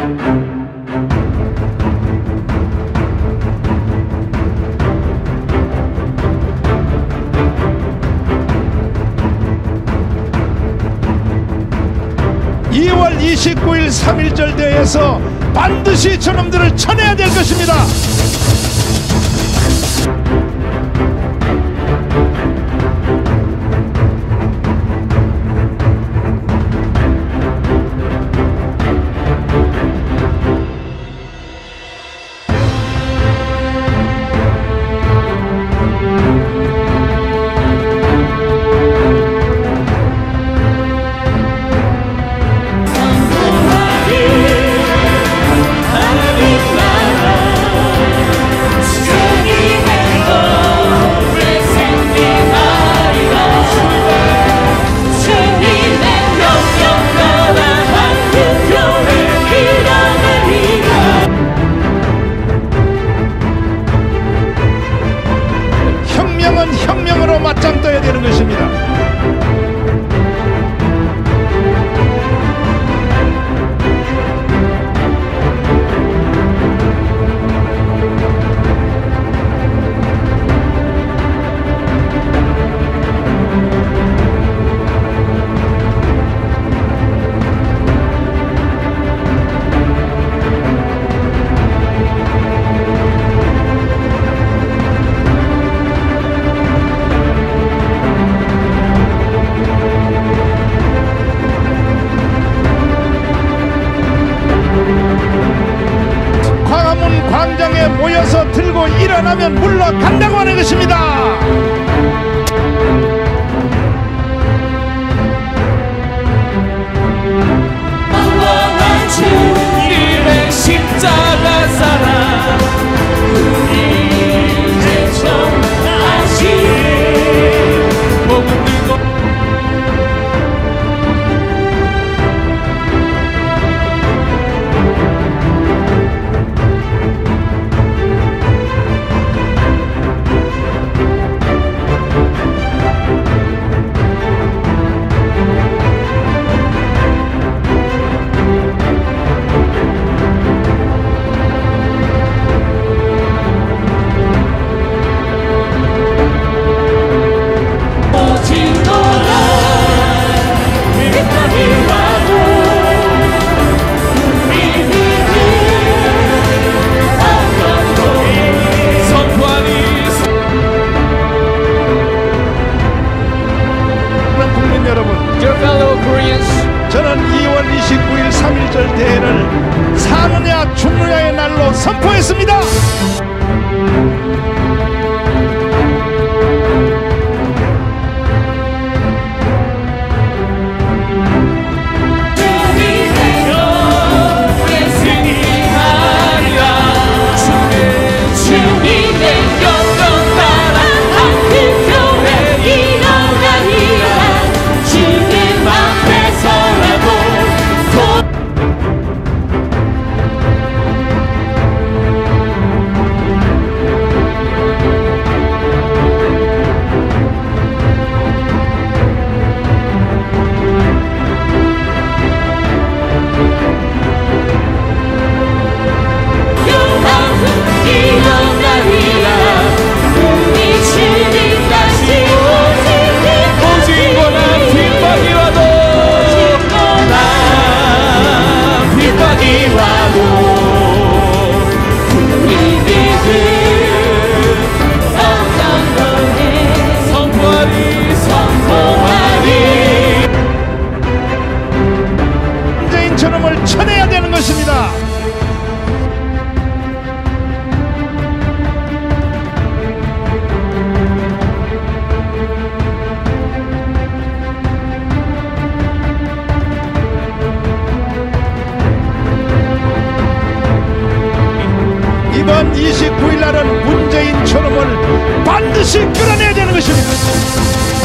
(2월 29일) 3.1절 대회에서 반드시 저놈들을 쳐내야 될 것입니다. 혁명으로 맞짱 떠야 되는 것입니다. 광장에 모여서 들고 일어나면 물러간다고 하는 것입니다. 영원한 주님의 십자가 사랑 우리 이제 전하시네. 몸을 들고 저는 2월 29일 3.1절 대회를 사느냐 죽느냐의 날로 선포했습니다. 저놈을 쳐내야 되는 것입니다. 이번 29일 날은 문재인 저놈을 반드시 끌어내야 되는 것입니다.